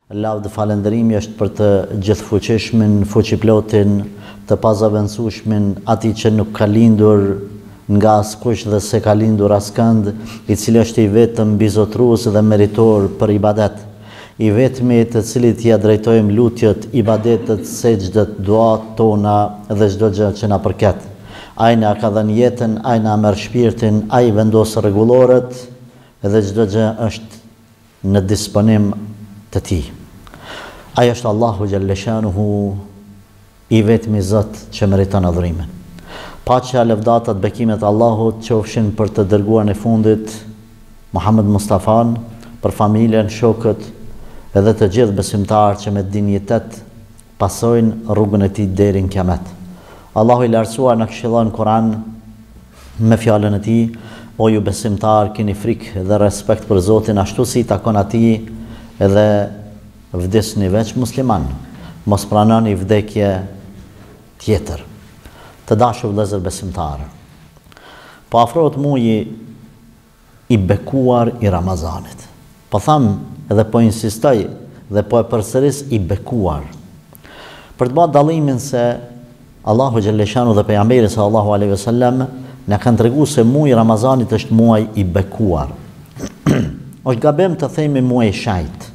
Laudë falënderimi është për të gjithfuqishmin, fuqiplotin, të pazavendësueshmin, atij që nuk ka lindur nga askush dhe se ka lindur askënd, i cili është i vetëm bizotrues dhe meritor për ibadet, i vetmi të cilit ja drejtojmë lutjet, ibadetet, sejdët, duat tona dhe çdo gjë që na përket. Ai na ka dhënë jetën, ai na merr shpirtin, ai vendos rregulloret dhe çdo gjë është në disponim të tij. Ai është Allahu Gjalleshanuhu, i vetmi Zot që meriton adhurimin. Paqja, lëvdatat, bekimet e Allahut qofshin për të dërguarin e fundit, Muhammed Mustafan, për familjen, shokët edhe të gjithë besimtarët që me dinjitet pasojnë rrugën e tij deri në Kiamet. Allahu i lartësuar na këshillon në Kur'an me fjalën e tij: o ju besimtar, keni frikë dhe respekt për Zotin ashtu si takon atij, edhe vdesni veç musliman, mos pranoni vdekje tjetër. Të dashur vëllezër besimtarë, po afrohet muaji i bekuar i Ramazanit. Po tham edhe po insistoj dhe po e përsëris i bekuar, për të bërë dallimin se Allahu Gjalleshanu dhe pejgamberi sallallahu alaihi wasallam na kanë treguar se muaji i Ramazanit është muaj i bekuar. Është gabim të themi muaj i shajt,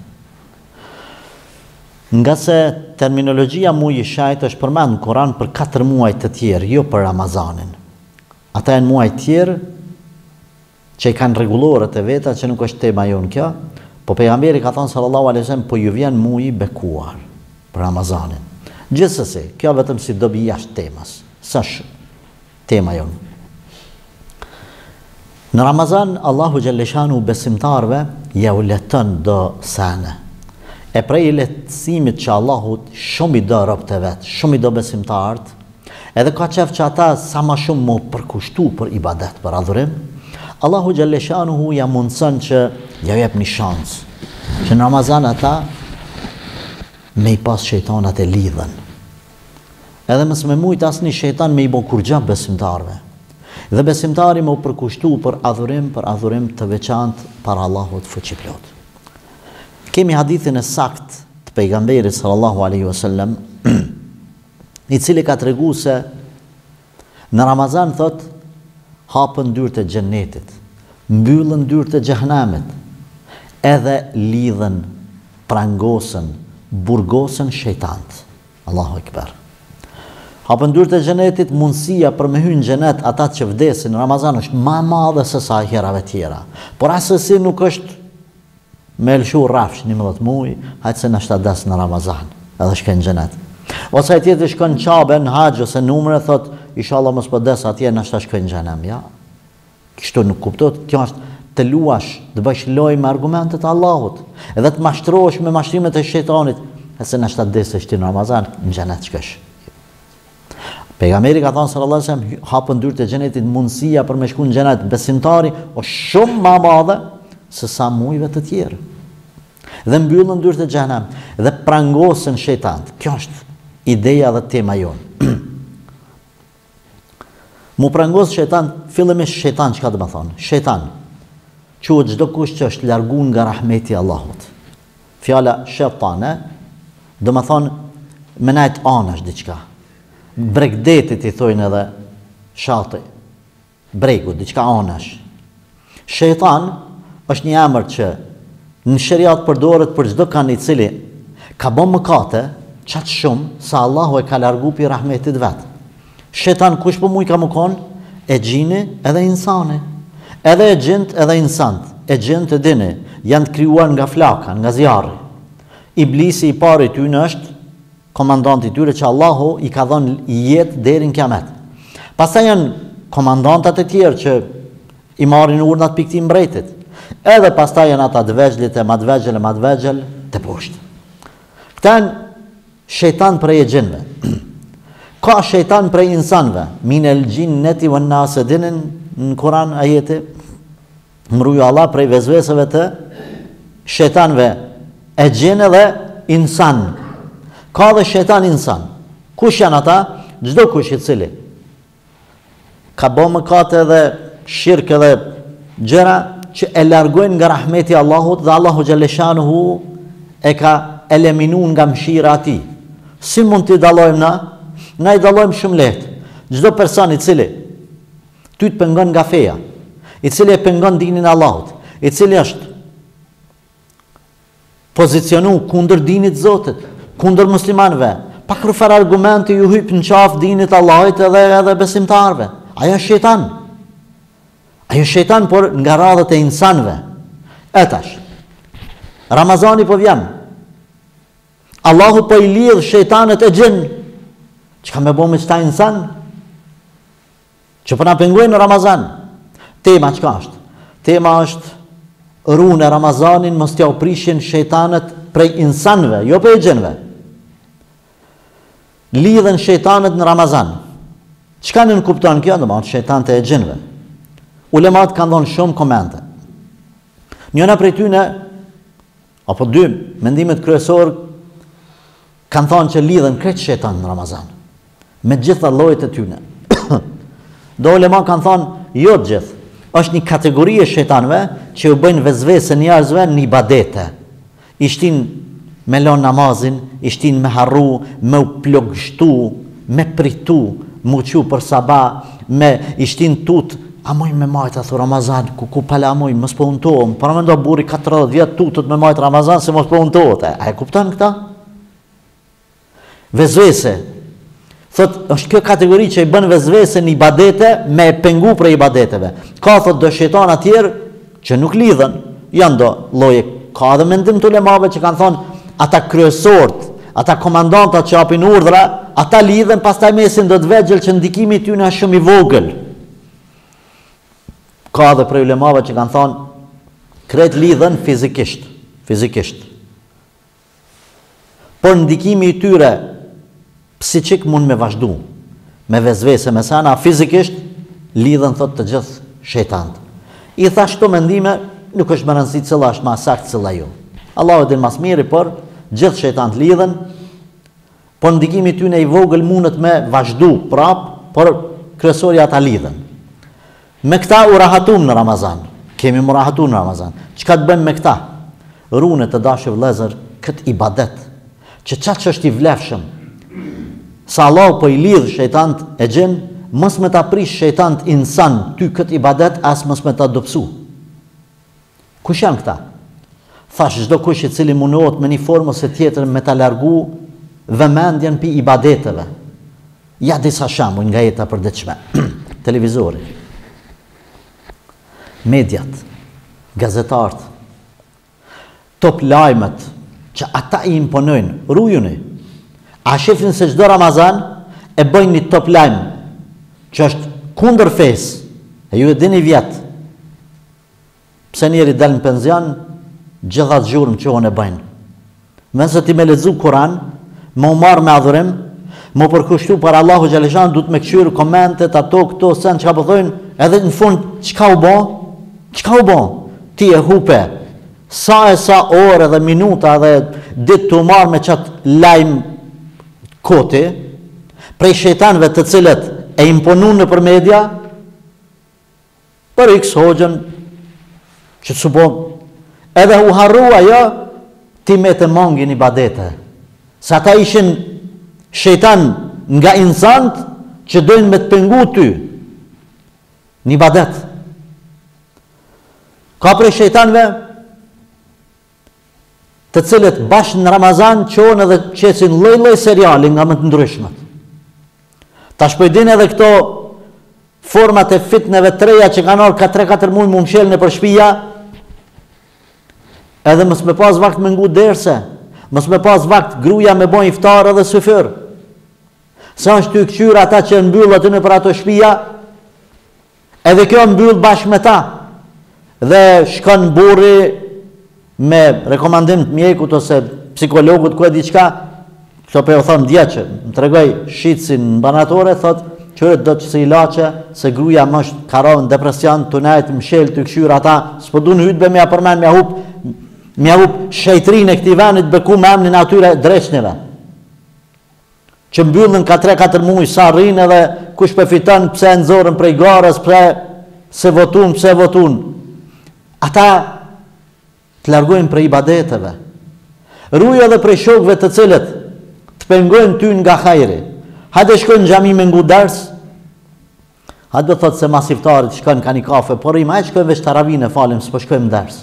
nga se terminologjia muaj i shajt është përmend në Kur'an për 4 muaj të tjerë, jo për Ramazanin. Ata janë muaj të tjerë që i kanë rregulloret e veta, që nuk është tema jonë kjo, po pejgamberi ka thënë sallallahu alaihi wasallam, po ju vjen muaji i bekuar për Ramazanin. Gjithsesi, kjo vetëm si dobi jashtë temës, s'është tema jonë. Në Ramazan, Allahu Gjalleshanu besimtarve ja u leton do sene. E prej lehtësimit që Allahut shumë i do robët e vetë, shumë i do besimtarët, edhe ka qef që ata sa ma shumë më përkushtu për ibadet, për adhurim, Allahu Gjalleshanuhu ja mundësën që ja jep një shansë, që në Ramazan ata me i pas shejtanat e lidhen. Edhe mësë me mujtë asë një shejtan me i bo kur gjabë besimtarve. Dhe besimtari më përkushtu për adhurim të veçantë për Allahut fuqiplot. Kemi hadithin e sakt të pejgamberit sallallahu alaihi wasallam, i cili ka tregu se në Ramazan thot hapën dyert e xhennetit, mbyllën dyert e xhehenamit, edhe lidhen, prangosën, burgosën shejtant. Allahu Ekber. Hapën dyert e xhenetit, mundësia për me hyrë në xhenet ata që vdesin në Ramazan është më e madhe se sa herave tjera. Por asesi nuk është me lëshu rafsh 11 muaj, hajtë se në shtades në Ramazan, edhe shken xhenet. Ose e tjetër shkon në Qabe, në Hajj ose numre, thot, inshallah mos po des atje në shta shkon xhenem. Ja, kështu nuk kuptot, kjo është të luash, të bësh loj me argumentet e Allahut, edhe të mashtrohesh me mashtrimet e shejtanit, e se në shta des e shti në Ramazan, në xhenet shkesh. Pejgamberi ka thënë sallallahu alaihi wasallam, hapën dyert e xhenetit, mundësia për me shku në xhenet besimtari është shumë më e madhe se sa muajve të tjerë. Dhe mbyllën dyert e xhenem dhe prangosën shejtant. Kjo është ideja dhe tema jonë. Mu prangos shejtan, fillimisht shejtan çka do të thonë? Shejtan quhet çdo kush që është larguar nga rahmeti i Allahut. Fjala shejtane do të thonë me najt anash diçka. Bregdetit i thojnë edhe shati. Bregu, diçka anash. Shejtan është një emër që në sheriat përdoret për çdo kan i cili ka bën mëkate qatë shumë sa Allahu e ka largu pi rahmetit vet. Shejtan kush po muj ka më konë? E gjini edhe insani. Edhe e gjint edhe insant. E gjint e dini, janë të krijuar nga flaka, nga zjarri. Iblisi i pari tyne është komandanti tyre që Allahu i ka dhënë jetë deri në Kiamet. Pastaj janë komandantat e tjerë që i marrin urdhat pikë mbretit. Edhe pastaj janë ata dëvegjlit e madvegjel të poshtë. Këta janë shejtan prej e gjinve. Ka shejtan prej insanve. Minel gjinneti wan nas, dinin në Kur'an ajeti, mruju Allah prej vezveseve të shejtanve e gjinve dhe insan. Ka dhe shejtan insan. Kush janë ata? Çdo kush i cili ka bë mëkate dhe shirk edhe gjëra që e largojnë nga rahmeti Allahut, dhe Allahu Gjalleshanuhu e ka eliminu nga mshira ati. Si mund t'i dalojmë na? Na i dalojmë shumë lehtë. Çdo person i cili ty të pengon nga feja, i cili e pengon dinin e Allahut, i cili është pozicionu kundër dinit të Zotit, kundër muslimanëve, pa kërfar argumente ju hyp në qafë dinit Allahut edhe besimtarëve. Ajo është shejtan. Ajo është shejtan, por nga radhët e insanëve. Etash. Ramazani po vjen. Allahu po i lidh shejtanët e gjin. Çka me bëmë çta insan? Që po na pengojnë në Ramazan. Tema çka është? Tema është rune Ramazanin mos t'ja u prishin shejtanët prej insanëve, jo prej gjinëve. Lidhen shejtanët në Ramazan. Çka nën kupton kjo? Domethënë shejtanët e gjinëve. Ulemat kanë dhënë shumë komente. Njëna prej tyne, apo dy, mendimet kryesor kanë thonë që lidhen krejt shejtan në Ramazan, me gjitha llojet e tyne. Do ulema kanë thonë, jo të gjithë, është një kategori e shejtanëve që u bëjnë vezvese njerëzve në ibadete. Ishtin me lënë namazin, ishtin me harru, me u plogështu, me pritu, mu qu për sabah, me ishtin tut, a moj me majtë, a thu Ramazan, ku pala moj, mos po untohem, para me ndo buri 40 vjetë tutët me majtë Ramazan, se mos po untohet. A e kupton këta? Vezvese. Thot, është kjo kategori që i bën vezvese në ibadete me pengu për ibadeteve. Ka thot do shejtana tjerë që nuk lidhen, janë do lloje. Ka edhe mendim të ulemave që kanë thonë, ata kryesorët, ata komandantat që japin urdhra, ata lidhen, pastaj mesin do të vegjël që ndikimi i tyre është shumë i vogël. Ka edhe prej ulemave që kanë thonë, krejt lidhen fizikisht. Por ndikimi i tyre psiqik mund me vazhdu, me vezvese, me sana, fizikisht lidhen thot të gjithë shejtant. I thash këto mendime, nuk është më rëndësi cilla është ma sakt cilla jo. Allahu e din mas miri, por gjithë shejtant lidhen, por ndikimi tyne i vogël mundet me vazhdu prap, por kryesorja ata lidhen. Me këta u rahatum në Ramazan. Kemi mu rahatum në Ramazan. Çka të bëjmë me këta? Rune të dashur vëllezër, këtë ibadet, që qatë që është i vlefshëm, sa Allah po i lidh shejtant e gjin, mos me ta prish shejtant insan ty këtë ibadet, as mos me ta dopsu. Kush janë këta? Thash çdo kush i cili mundohet me një formë ose tjetër me ta largu vëmendjen pi ibadeteve. Ja disa shembuj nga jeta e përditshme. Televizori, mediat, gazetarët, top lajmet që ata i imponojnë, rujuni. A shifrin se çdo Ramazan e bëjnë një top lajm që është kundër fesë, e ju e dini vjetë. Pse njeri del në penzion, gjithat gjurëm që e bëjnë. Nëse ti me lexu Kur'an, më u marr me adhurim, më përkushtu për Allahu Gjaleshan, du të me këshyrë komentet, ato, këto, sen, që ka pëthojnë, edhe në fund, çka u bo? Çka u bo? Ti e hupe, sa e sa orë dhe minuta dhe ditë të marr me qatë lajm koti, prej shejtanëve të cilët e imponun në për media, për x hoxhën, që të supo, edhe u harrua jo, ti me të mangin ibadete. Sa ta ishin shejtan nga insant, që dojnë me të pengu ty, një ibadet. Ka prej shejtanëve, të cilët bashkë në Ramazan qonë edhe qesin lloj-lloj seriali nga më të ndryshmet. Ta shpojdin edhe këto format e fitneve të reja që kanë orë ka 3-4 muaj më mshelën e për shpia, edhe mos me pas vakt me ngu derse, mos me pas vakt gruja me bojnë iftar edhe syfër. Sa është ty këqyra ata që mbyllë aty në për ato shpia, edhe kjo mbyllë bashkë me ta, dhe shkon burri me rekomandim të mjekut ose psikologut ku e diçka, këto për jo thonë dje që më tregoj shitsin në banatore, thot, qërët do që se ilache, se gruja më është karonë depresion, të nejtë mshel të këshyra ata, s'po du në hytbe me apërmen, me ahup shejtrin e këti venit beku me emnin atyre dreqnive. Që mbyllën ka 3-4 muaj sa rrinë edhe kush përfiton pse nëzorën prej garës, pse votun. Ata të largojnë prej ibadeteve. Ruaj edhe prej shokëve të cilët të pengojnë ty nga hajri. Hajde shkojnë në xhami me ngu ders. Hajde thotë se mas iftarit shkojnë ka një kafe, por i ma shkojnë veç taravine falim, s'po shkojnë ders.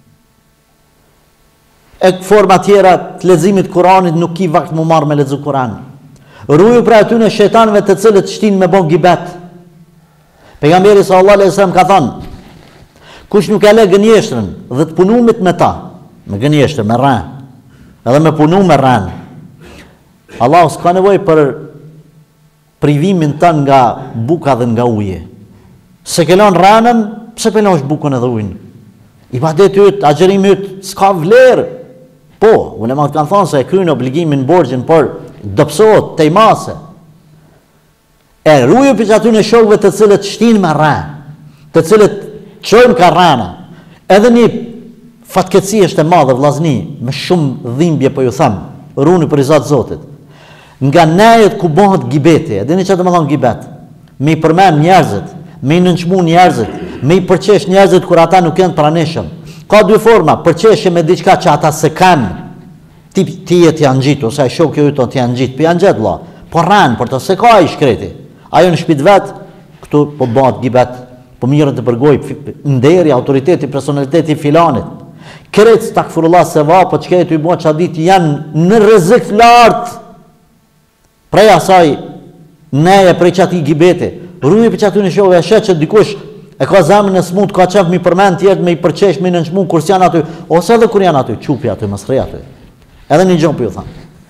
E forma tjera të leximit Kuranit nuk ki vakt më marrë me lexu Kuran. Ruaju pra atyre shejtanëve të cilët shtin me bon gibet. Pejgamberi sallallahu alaihi wasallam ka thënë: kush nuk e lë gënjeshtrën dhe të punumit me ta, me gënjeshtër, me rën, edhe me punu me rën, Allahu s'ka nevojë për privimin tën nga buka dhe nga uji. Se ke lënë rënën, pse pe lësh bukën edhe ujin? Ibadeti yt, agjerimi yt s'ka vlerë. Po, ulemat kanë thënë se e kryen obligimin, borxhin, por dobësohet tejmase. E ruaju për aty në shokëve të cilët shtin me rën, të cilët çojnë ka rëna. Edhe një fatkeqësi është e madhe vllazni, me shumë dhimbje po ju them, runi për izat Zotit. Nga nejet ku bëhet gibeti, e dini çfarë do të thonë gibet? Me i përmend njerëzit, me i nënçmu njerëzit, me i përqesh njerëzit kur ata nuk janë pranishëm. Ka dy forma, përqeshje me diçka që ata se kanë, ti je t'janë gjitë, ose ai shoku yt t'janë gjitë, për janë gjetë vlla, po rran, por të se ka ai shkreti. Ajo në shtëpi vet, këtu po bëhet gibet, po mirën të përgoj, nderi, autoriteti, personaliteti filanit. Kret takfurullah se va, po çka i bën çfarë ditë janë në rrezik lart. Prej asaj neje prej çati gibeti. Ruaj për çati në shove, shet që dikush e ka zemrën e smut, ka çaf mi përmend tjetër, me i përqesh, me nënçmu kur janë aty, ose edhe kur janë aty, çupi aty, mos rri aty. Edhe një gjë po ju them.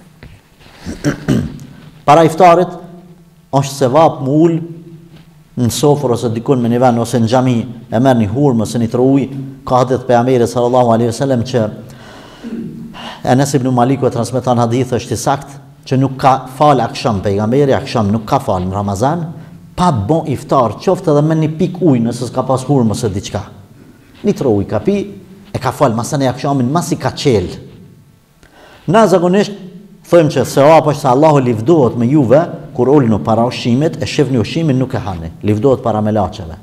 Para iftarit është sevap më ul në sofër ose dikun me një vend ose në xhami, e merr një hurmë ose një truj, ka hadith pejgamberit sallallahu alaihi wasallam që Enes ibn Maliku e transmeton hadith është i saktë që nuk ka fal akşam pejgamberi, akşam nuk ka fal në Ramazan, pa bon iftar, qoftë edhe me një pik ujë nëse s'ka pas hurmë ose diçka. Një truj ka pi, e ka fal masën e akşamin, masi ka qel. Na zakonisht thojmë që sevap është se Allahu livdohet me juve kur ulnu para ushqimit, e shihni ushqimin nuk e hani, livdohet para melaçeve.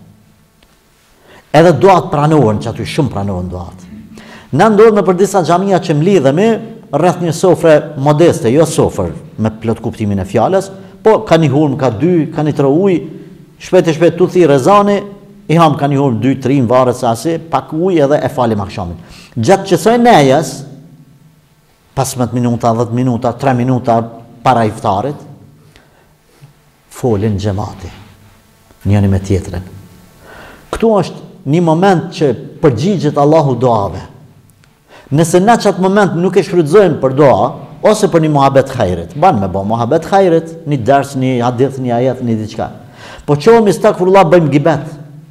Edhe duat pranohen, që aty shumë pranohen duat. Na ndodh me për disa xhamia që mlidhemi rreth një sofre modeste, jo sofër me plot kuptimin e fjalës, po ka një hurmë, ka dy, ka një tre ujë, shpejt e shpejt tu thi rezani, i ham ka një hurmë 2-3 varet se asi, pak ujë edhe e falim akşamin. Gjatë qësoj nejes 15 minuta, 10 minuta, 3 minuta para iftarit, folin xhamati, njëri me tjetrin. Këtu është një moment që përgjigjet Allahu duave. Nëse na çat moment nuk e shfrytëzojmë për dua, ose për një muhabet hajrit, ban me bë muhabet hajrit, një ders, një hadith, një ajet, një diçka. Po çohemi stakfurullah bëjmë gibet.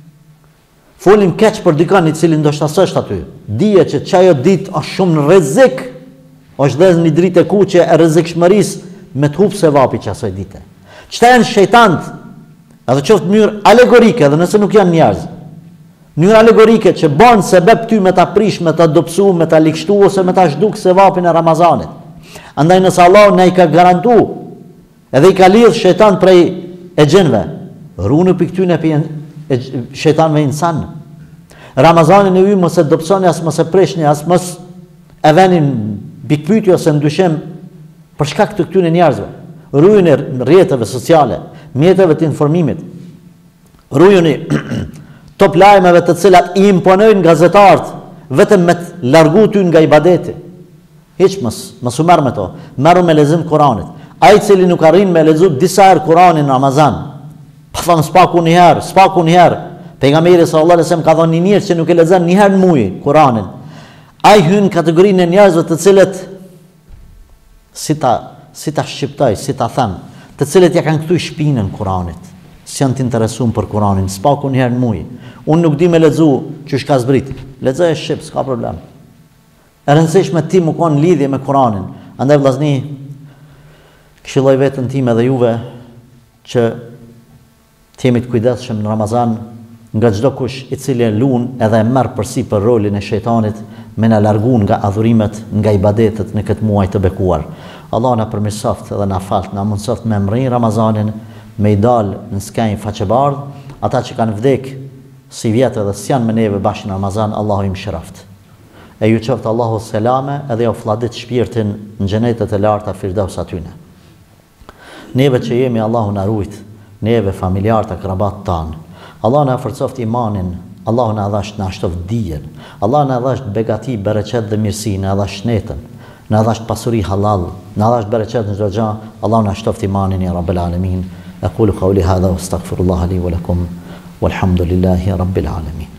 Folim keq për dikën i cili ndoshta s'është aty. Dije që çajo ditë është shumë në rrezik, është dhe një dritë e kuqe e rrezikshmërisë me të hub sevapi që asaj dite. Çta janë shejtant, edhe qoftë në mënyrë alegorike, edhe nëse nuk janë njerëz. Mënyrë alegorike që bën sebeb ty me ta prish, me ta dobësu, me ta likshtu ose me ta zhduk sevapin e Ramazanit. Andaj nëse Allah ne i ka garantu, edhe i ka lidh shejtan prej e xhenve, runi për këtyne për shejtanve insan. Ramazanin e ju mos e dobësoni, as mos e prishni, as mos e veni pikpyetje ose ndyshim për shkak të këtyne njerëzve. Rujuni rrjeteve sociale, mjeteve të informimit. Rujuni top lajmeve të cilat i imponojnë gazetarët vetëm me të largu ty nga ibadeti. Hiç mos u marr me to. Marru me lexim Kuranit. Ai i cili nuk arrin me lexu disa herë Kuranin në Ramazan, pa thënë spaku një herë. Pejgamberi sallallahu alajhi wasallam ka thënë një njerëz që nuk e lexon një herë në muaj Kuranin, ai hyn kategorinë e njerëzve të cilët si ta shqiptoj, si ta them, të cilët ja kanë kthy shpinën Kuranit. S'janë të interesuar për Kuranin, spaku një herë në muaj. Unë nuk di me lexu çu ka zbrit. Lexoj shqip, s'ka problem. E rëndësishme ti më konë lidhje me Kuranin. Andaj vllazni, këshilloj veten time dhe juve që të jemi të kujdesshëm në Ramazan nga çdo kush i cili lun edhe e merr përsipër rolin e shejtanit me na largun nga adhurimet, nga ibadetet në këtë muaj të bekuar. Allah na përmirësoft dhe na falt, na mundsoft me mrin Ramazanin, me i dal në skajin faqebardh, ata që kanë vdek si vjetë dhe s'janë me neve bashkë në Ramazan, Allahu i mëshiroft. e ju qoftë Allahu selame edhe ju fladit shpirtin në xhenetet e larta Firdaus atyne. Neve që jemi Allahu na rujt, neve familjarët e krabat tanë. Allah na forcoft imanin, Allah na dhash na shtoft dijen. Allah na dhash begati, bereqet dhe mirësi, na dhash shnetën, na dhash pasuri halal, na dhash bereqet në çdo gjë. Allah na shtoft imanin ya Rabbel Alamin. Aqulu qawli hadha wa astaghfirullah li wa lakum walhamdulillahi rabbil alamin.